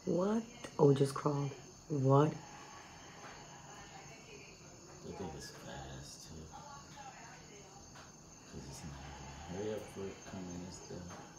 What? Oh, just crawled. What? I think it's fast too. Cause it's not hurry up for it coming and stuff.